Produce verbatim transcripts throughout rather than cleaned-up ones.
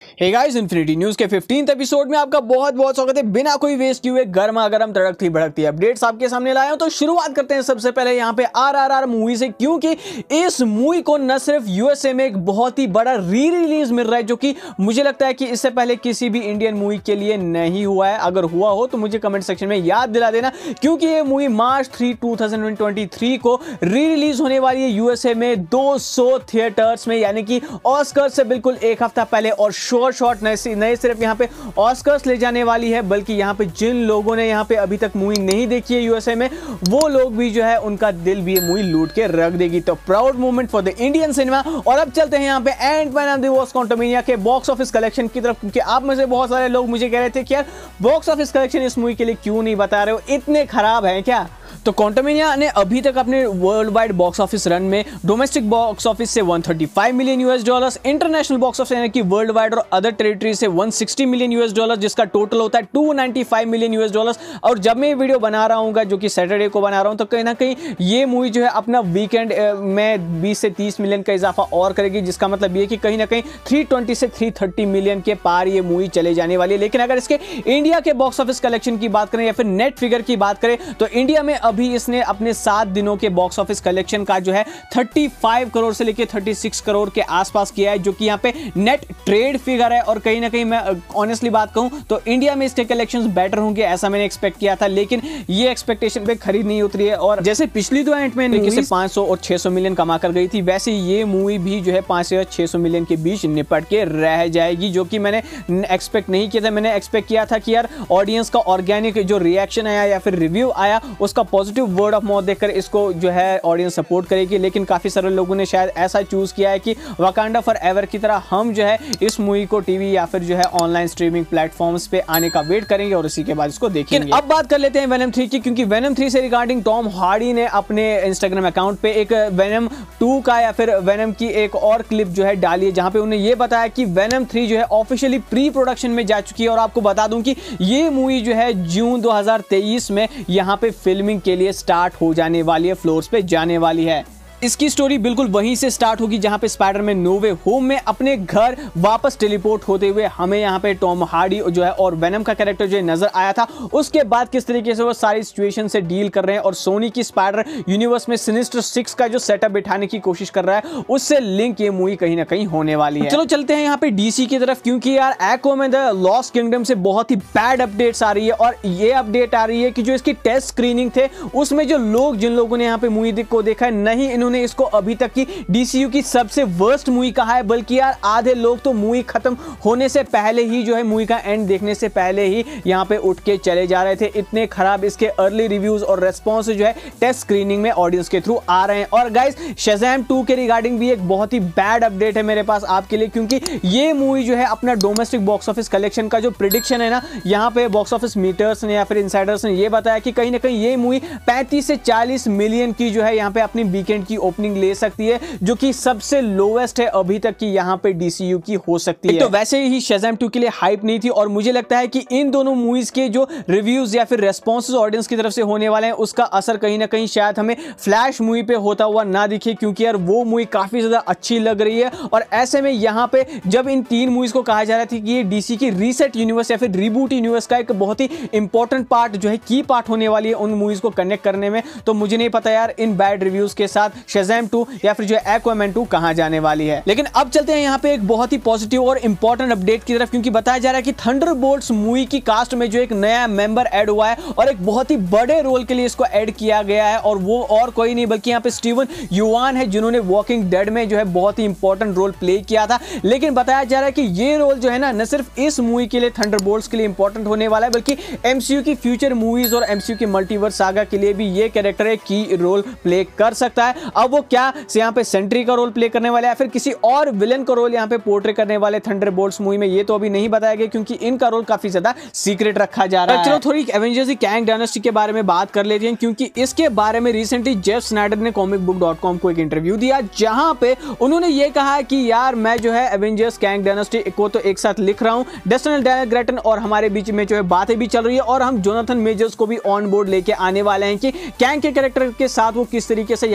हे guys, infinity news के fifteenth episode में आपका बहुत बहुत स्वागत है। बिना कोई वेस्ट किए हुए गर्मा गर्म तड़कती भड़कती अपडेट्स आपके सामने लाया हूं। तो शुरुआत करते हैं सबसे पहले यहां पे आरआरआर मूवी से, क्योंकि इस मूवी को न सिर्फ यूएसए में एक बहुत ही बड़ा री रिलीज मिल रहा है, जो कि मुझे लगता है कि इससे पहले किसी भी इंडियन मूवी के लिए नहीं हुआ है। अगर हुआ हो तो मुझे कमेंट सेक्शन में याद दिला देना, क्योंकि ये movie March three two thousand twenty three को री रिलीज होने वाली है यूएसए में दो सौ थिएटर्स में, यानी कि ऑस्कर से बिल्कुल एक हफ्ता पहले। और शॉर्ट शॉर्ट नए सिर्फ यहाँ पे ऑस्कर्स ले जाने वाली है, बल्कि यहाँ पे जिन लोगों ने यहाँ पे अभी तक मूवी नहीं देखी है यूएसए में, वो लोग भी जो है उनका दिल भी ये मूवी लूट के रख देगी। तो proud moment for the Indian cinema. और अब चलते हैं यहाँ पे ant man and the wasp quantumania के बॉक्स ऑफिस कलेक्शन की तरफ, क्योंकि आप में से बहुत सारे लोग मुझे कह रहे थे कि यार बॉक्स ऑफिस कलेक्शन इस मूवी के लिए क्यों नहीं बता रहे हो, इतने खराब है क्या। तो क्वांटमनिया ने अभी तक अपने world wide box office run में डोमेस्टिक बॉक्स ऑफिस से एक सौ पैंतीस million US dollars, international box office यानी कि वर्ल्ड वाइड और अदर टेरिटरी से एक सौ साठ मिलियन यूएस डॉलर, जिसका टोटल होता है दो सौ पचानवे मिलियन यूएस डॉलर्स। और जब मैं ये वीडियो बना रहा हूँ, जो कि सैटरडे को बना रहा हूँ, तो कहीं ना कहीं ये मूवी जो है अपना वीकेंड में बीस से तीस मिलियन का इजाफा और करेगी, जिसका मतलब ये कि कहीं ना कहीं तीन सौ बीस से तीन सौ तीस मिलियन के पार ये मूवी चले जाने वाली है। लेकिन अगर इसके इंडिया के बॉक्स ऑफिस कलेक्शन की बात करें या फिर नेट फिगर की बात करें, तो इंडिया में अभी इसने अपने सात दिनों के बॉक्स ऑफिस कलेक्शन का जो है पैंतीस करोड़ से लेकर छत्तीस करोड़ के आसपास किया है, जो कि यहाँ पे नेट ट्रेड फिगर है। और कहीं ना कहीं मैं ऑनेस्टली बात कहूं तो इंडिया में इसके कलेक्शंस बेटर होंगे, ऐसा मैंने एक्सपेक्ट किया था, लेकिन ये एक्सपेक्टेशन पे खरी नहीं उतरी है। और जैसे पिछली दो एंटमैन मूवी से पाँच सौ और छह सौ मिलियन कमा कर गई थी, वैसे ये मूवी भी जो है पाँच से छह सौ मिलियन के बीच निपट के रह जाएगी, जो कि मैंने एक्सपेक्ट नहीं किया था। मैंने एक्सपेक्ट किया था कि यार ऑडियंस का ऑर्गेनिक जो रिएक्शन आया या फिर रिव्यू आया, उसका पॉजिटिव वर्ड ऑफ माउथ देखकर इसको जो है ऑडियंस सपोर्ट करेगी। लेकिन काफी सारे लोगों ने शायद ऐसा चूज किया है कि वकांडा फॉर एवर की तरह हम जो है इस मूवी को टीवी या फिर जो है ऑनलाइन स्ट्रीमिंग प्लेटफॉर्म्स पे आने का वेट करेंगे और उसी के बाद इसको देखेंगे। अब बात कर लेते हैं वेनम थ्री की, क्योंकि वेनम थ्री से रिगार्डिंग टॉम हार्डी ने अपने इंस्टाग्राम अकाउंट पे एक वेनम टू का या फिर वेनम की एक और क्लिप जो है डाली है, जहां पे उन्होंने ये बताया कि वेनम थ्री जो है ऑफिशियली प्री प्रोडक्शन में जा चुकी है। और आपको बता दूं कि ये मूवी जो है जून दो हज़ार तेईस में यहां पे फिल्मिंग के लिए स्टार्ट हो जाने वाली है, फ्लोर्स पे जाने वाली है। इसकी स्टोरी बिल्कुल वहीं से स्टार्ट होगी जहां पे स्पाइडरमैन नो वे होम में अपने घर वापस टेलीपोर्ट होते हुए हमें यहां पे टॉम हार्डी जो है और वेनम का कैरेक्टर जो नजर आया था। उसके बाद किस तरीके से वो सारी सिचुएशन से डील कर रहे हैं और सोनी की स्पाइडर यूनिवर्स में सिनिस्टर सिक्स का जो सेटअप बिठाने की कोशिश कर रहा है, उससे लिंक ये मूवी कहीं ना कहीं होने वाली है। चलो चलते हैं यहाँ पे डीसी की तरफ, क्योंकि यार एक्वामैन द लॉस्ट किंगडम से बहुत ही बैड अपडेट्स आ रही है। और ये अपडेट आ रही है कि जो इसकी टेस्ट स्क्रीनिंग थे, उसमें जो लोग जिन लोगों ने यहाँ पे मूवी को देखा है, नहीं इन्होंने इसको अभी तक की डीसीयू की सबसे वर्स्ट मूवी कहा है, बल्कि यार आधे लोग तो मूवी खत्म होने से पहले ही जो है मूवी का एंड देखने से पहले ही यहां पे उठ के चले जा रहे थे। इतने खराब इसके अर्ली रिव्यूज और रेस्पॉन्स जो है टेस्ट स्क्रीनिंग में ऑडियंस के थ्रू आ रहे हैं। और गाइस, शज़ैम टू के रिगार्डिंग भी एक बहुत ही बैड अपडेट है मेरे पास आपके लिए, क्योंकि ये मूवी जो है अपना डोमेस्टिक बॉक्स ऑफिस कलेक्शन का जो प्रिडिक्शन है ना, यहां पे बॉक्स ऑफिस मीटर्स ने या फिर इनसाइडर्स ने ये बताया कि कहीं ना कहीं ये मूवी पैंतीस से चालीस मिलियन की जो है यहां पे अपनी वीकेंड की ओपनिंग ले सकती है, जो कि सबसे लोवेस्ट है अभी तक की यहां पे डीसीयू की हो सकती है। तो वैसे ही शज़ैम टू के लिए हाइप नहीं थी, और मुझे लगता है कि इन दोनों मूवीज के जो रिव्यूज या फिर रेस्पॉन्सेस ऑडियंस की तरफ से होने वाले हैं, उसका असर कहीं ना कहीं शायद हमें फ्लैश मूवी पे होता हुआ ना दिखे, क्योंकि यार वो मूवी काफी ज्यादा अच्छी लग रही है। और ऐसे में यहां पे जब इन तीन मूवीज को कहा जा रहा था कि ये डीसी की रीसेट यूनिवर्स या फिर रीबूट यूनिवर्स का एक बहुत ही इंपॉर्टेंट पार्ट जो है की पार्ट होने वाली है उन मूवीज को कनेक्ट करने में, तो मुझे नहीं पता यार इन बैड रिव्यूज के साथ शज़ैम टू या फिर जो एक्वामैन टू कहां जाने वाली है। लेकिन अब चलते हैं यहां पे एक बहुत ही पॉजिटिव और इंपॉर्टेंट अपडेट की तरफ, क्योंकि बताया जा रहा है कि थंडरबोल्ट्स मूवी की कास्ट में जो एक नया मेंबर ऐड हुआ है और एक बहुत ही बड़े रोल के लिए इसको ऐड किया गया है। और वो और कोई नहीं बल्कि यहां पे स्टीवन युआन है, जिन्होंने वॉकिंग डेड में जो है बहुत ही इंपॉर्टेंट रोल प्ले किया था। लेकिन बताया जा रहा है कि ये रोल जो है ना, न सिर्फ इस मूवी के लिए थंडरबोल्ट्स के लिए इंपॉर्टेंट होने वाला है, बल्कि एमसीयू की फ्यूचर मूवीज और एमसीयू की मल्टीवर्स सागा के लिए भी ये कैरेक्टर एक की रोल प्ले कर सकता है। अब वो क्या यहाँ पे सेंट्री का रोल प्ले करने वाले या फिर किसी और विलेन का रोल यहां पे पोर्ट्रे करने वाले थंडरबोल्ट्स मूवी में, ये तो अभी नहीं बताया गया, क्योंकि इनका रोल काफी ज्यादा सीक्रेट रखा जा रहा है। चलो थोड़ी एवेंजर्स की कैंग डायनेस्टी के बारे में बात कर लेते हैं, क्योंकि इसके बारे में रिसेंटली जेफ स्नाइडर ने कॉमिक बुक डॉट कॉम को एक इंटरव्यू दिया, जहां पे उन्होंने ये कहा कि यार मैं जो है एवेंजर्स कैंग डायनेस्टी को तो एक साथ लिख रहा हूं, डेस्टिनी ग्रेटन और हमारे बीच में जो है बातें भी चल रही है, और हम जोनाथन मेजर्स को भी ऑन बोर्ड लेके आने वाले हैं कि कैंग के कैरेक्टर के साथ वो किस तरीके से यहाँ पे उनको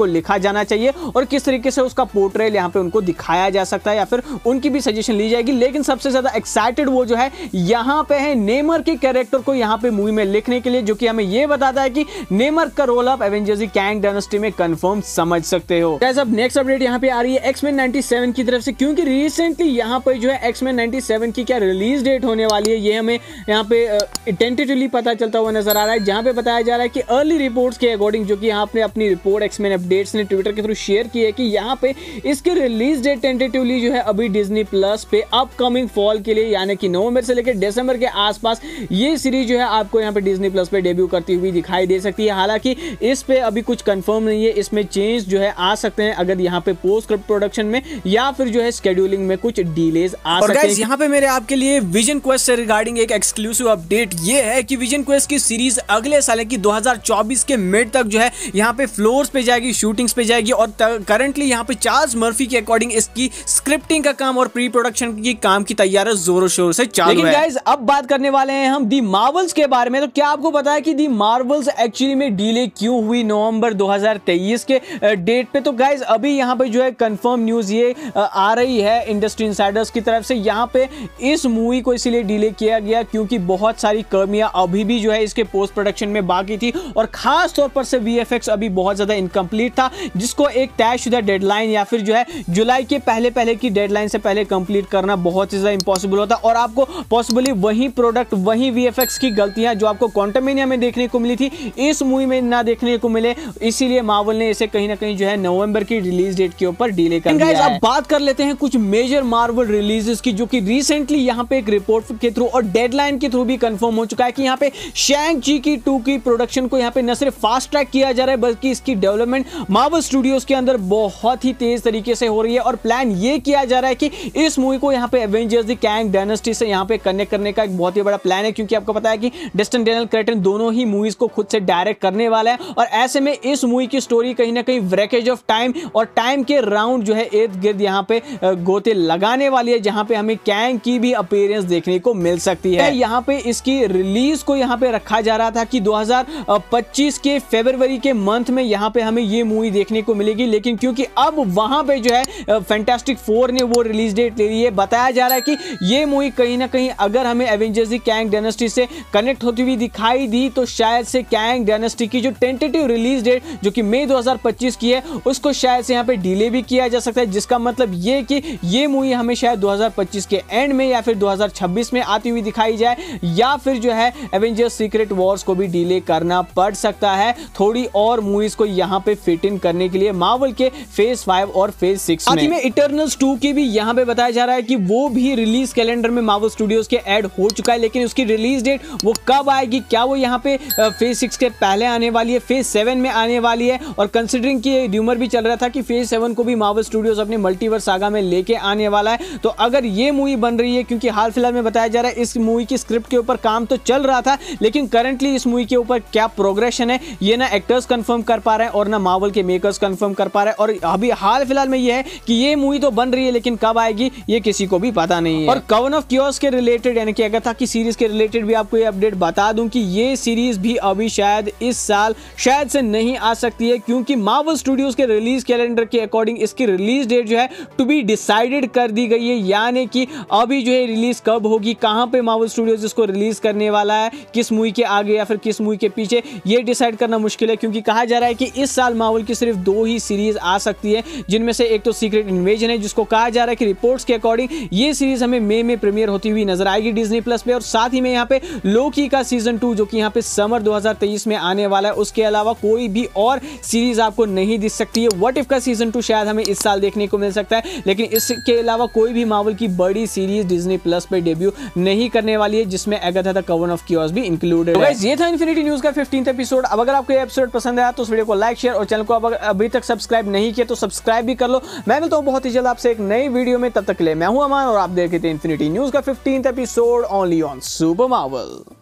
लिखा जाना चाहिए और किस तरीके से उसका पोर्ट्रेल यहाँ पे उनको दिखाया जा सकता है या फिर उनकी भी सजेशन ली जाएगी। लेकिन सबसे ज्यादा एक्साइटेड वो जो है यहाँ पे है नेमर के कैरेक्टर को यहाँ पे मूवी में लिखने के लिए, जो कि हमें ये बताता है कि नेमर का रोल आप एवेंजर्स कैंग डायनेस्टी में कंफर्म समझ सकते हो। गाइस अब नेक्स्ट अपडेट यहाँ पे आ रही है एक्स-मैन नाइंटी सेवन की तरफ से, क्योंकि रिसेंटली यहाँ पे जो है एक्स-मैन नाइंटी सेवन की क्या रिलीज डेट होने वाली है ये हमें यहाँ पे टेंटेटिवली पता चलता हुआ नजर आ रहा है, जहाँ पे बताया जा रहा है कि अर्ली रिपोर्ट्स के अकॉर्डिंग, जो कि यहाँ पे अपनी रिपोर्ट एक्स-मैन अपडेट्स ने ट्विटर के थ्रू शेयर की है कि यहाँ पे इसकी रिलीज डेट टेंटेटिवली जो है अभी डिज्नी प्लस पे अपकमिंग फॉल के लिए यानी कि नवंबर से लेकर दिसंबर के आसपास ये सीरीज जो है आपको यहाँ पे डिज्नी प्लस पे डेब्यू करती हुई दिखाई दे सकती है। हालांकि इस पे अभी कुछ कंफर्म नहीं है, इसमें चेंज जो है आ सकते हैं अगर यहाँ पे पोस्ट प्रोडक्शन में या फिर जो है शेड्यूलिंग में कुछ डिलेज आ सकते हैं। यहाँ पे मेरे आपके लिए विजन क्वेस्ट से रिगार्डिंग एक एक्सक्लूसिव अपडेट ये है कि विजन क्वेस्ट की सीरीज अगले साल की दो हज़ार चौबीस के मिड तक जो है यहाँ पे फ्लोर्स पे जाएगी, शूटिंग्स पे जाएगी और करंटली यहाँ पे चार्ल्स मर्फी के अकॉर्डिंग इसकी स्क्रिप्टिंग का काम और प्री प्रोडक्शन की काम की तैयारी जोरों शोर से चालू है। लेकिन गाइस अब बात करने वाले हैं हम दी मार्वल्स के बारे में। तो क्या आपको पता है कि दी मार्वल्स एक्चुअली में डिले क्यों हुई नवंबर दो हज़ार तेईस के डेट पे? तो गाइस अभी यहाँ पे जो है कंफर्म न्यूज ये आ रही है इंडस्ट्री इनसाइडर्स की तरफ से, यहाँ पे इस मूवी को इसीलिए डिले किया गया क्योंकि बहुत सारी कमियां अभी भी जो है इसके पोस्ट प्रोडक्शन में बाकी थी और खास तौर पर से वीएफएक्स अभी बहुत ज्यादा इनकम्प्लीट था, जिसको एक तयशुदा डेडलाइन या फिर जो है जुलाई के पहले पहले की डेडलाइन से पहले कंप्लीट करना बहुत ज्यादा इंपॉसिबल होता और आपको पॉसिबली वही प्रोडक्ट वही वीएफएक्स की गलतियां जो आपको क्वांटमेनिया में देखने को मिली थी इस मूवी में ना देखने को मिले, इसीलिए मार्वल ने इसे कहीं ना कहीं जो है नवंबर की रिलीज डेट के ऊपर डिले कर दिया है। अब बात कर लेते हैं कुछ मेजर मार्वल रिलीजेस की, जो कि रिसेंटली यहाँ पे एक रिपोर्ट के थ्रू और डेडलाइन के थ्रू भी कंफर्म हो चुका है कि यहाँ पे शैंग ची की टू की प्रोडक्शन को यहाँ पे न सिर्फ फास्ट ट्रैक किया जा रहा है बल्कि इसकी डेवलपमेंट मार्वल स्टूडियोज के अंदर बहुत ही तेज तरीके से हो रही है और प्लान ये किया जा रहा है कि इस मूवी को यहाँ पे एवेंजर्स द कैंग डायनेस्टी से यहाँ पे कनेक्ट करने का एक बहुत ही बड़ा प्लान है, क्योंकि आपको पता है कि डस्टिन डैनियल क्रेटन दोनों ही मूवीज को खुद से डायरेक्ट करने वाला है और ऐसे में इस मूवी की स्टोरी कहीं ना कहीं व्रेकेज ऑफ टाइम और टाइम के राउंड जो है इर्द गिर्द यहाँ पे गोते लगाने वाली है, जहां पे हमें कैंग की भी अपीयरेंस देखने को मिल सकती है। यहाँ पे इसकी रिलीज को यहाँ पे रखा जा रहा था कि दो हज़ार पच्चीस के फरवरी के मंथ में यहाँ पे हमें ये मूवी देखने को मिलेगी, लेकिन क्योंकि अब वहां पे जो है फैंटास्टिक फोर ने वो रिलीज डेट ले ली है, बताया जा रहा है कि ये मूवी कहीं ना कहीं अगर हमें एवेंजर्स द कैंग डायनेस्टी से कनेक्ट होती हुई दिखाई दी तो शायद से कैंग डायनेस्टी की जो टेंटेटिव रिलीज डेट जो कि मई दो हज़ार पच्चीस की है उसको शायद से यहाँ पे डिले भी किया जा सकता है, जिसका मतलब ये कि ये मूवी हमें शायद दो हज़ार पच्चीस के एंड में या फिर दो हज़ार छब्बीस में आती हुई दिखाई जाए या फिर जो है एवेंजर्स सीक्रेट वॉर्स को भी डिले करना पड़ सकता है थोड़ी और मूवीज को यहाँ पे फिट इन करने के लिए मार्वल के फेज फाइव और फेज सिक्स में। में इटर्नल्स टू की भी यहाँ पे बताया जा रहा है कि वो भी रिलीज कैलेंडर में मार्वल स्टूडियोज के ऐड हो चुका है, लेकिन उसकी रिलीज डेट वो कब आएगी, क्या वो यहाँ पे फेज सिक्स के पहले आने वाली है, फेज सेवन में आने वाली है, और कंसिडरिंग की र्यूमर भी चल रहा था कि फेज सेवन को भी मार्वल स्टूडियोज अपने मल्टीवर्स सागा में लेके आने वाला है, तो अगर ये मूवी बन रही है, क्योंकि हाल फिलहाल में बताया जा रहा है इस मूवी की स्क्रिप्ट के ऊपर काम तो चल रहा था, लेकिन करंटली इस मूवी के ऊपर क्या प्रोग्रेशन है ये ना एक्टर्स कंफर्म कर पा रहे हैं और ना मार्वल के मेकर्स कंफर्म कर पा रहे हैं, और अभी हाल फिलहाल में ये है कि ये मूवी तो बन रही है लेकिन कब आएगी ये किसी को भी पता नहीं है। और कवन ऑफ कियोस के रिलेटेड यानी कि अगर था कि सीरीज के रिलेटेड भी आपको ये अपडेट बता दूं कि ये सीरीज भी अभी शायद इस साल शायद से नहीं आ सकती है, क्योंकि मार्वल स्टूडियोज के रिलीज कैलेंडर के अकॉर्डिंग इसकी रिलीज डेट जो है टू बी डिसाइडेड कर दी गई है, यानी कि अभी जो है रिलीज कब होगी, कहां पे मार्वल स्टूडियोज इसको रिलीज करने वाला है, किस मूवी के आगे या फिर किस मूवी के पीछे, ये डिसाइड करना मुश्किल है, क्योंकि कहा जा रहा है कि इस साल मार्वल की सिर्फ दो ही सीरीज आ सकती है, जिनमें से एक तो सीक्रेट इन्वेजन है जिसको कहा जा रहा है कि रिपोर्ट्स के अकॉर्डिंग ये सीरीज हमें मई में प्रीमियर होती हुई नजर आएगी डिज्नी प्लस पे, और साथ ही में यहाँ पे लोकी का सीजन टू जो कि यहाँ पे समर दो हज़ार तेईस में आने वाला है, उसके अलावा कोई भी और सीरीज आपको नहीं दिख सकती है। व्हाट इफ का सीजन टू शायद हमें इस साल देखने को मिल सकता है, लेकिन इसके अलावा कोई भी मार्वल की बड़ी सीरीज डिज्नी प्लस पे डेब्यू नहीं करने वाली है, जिसमें अगर था कवन ऑफ कियोस भी इंक्लूडेड है। ये था इन्फिनिटी न्यूज का फिफ्टींथ एपिसोड। अब अगर आपको ये एपिसोड पसंद आया तो इस वीडियो को लाइक शेयर और चैनल को अब अभी तक सब्सक्राइब नहीं किया तो सब्सक्राइब भी कर लो। मैं मिलता हूं बहुत ही जल्द आपसे एक नई वीडियो में, तब तक के लिए मैं हूं अमान और आप देख रहे थे इन्फिनिटी न्यूज का fifteenth episode only on super Marvel.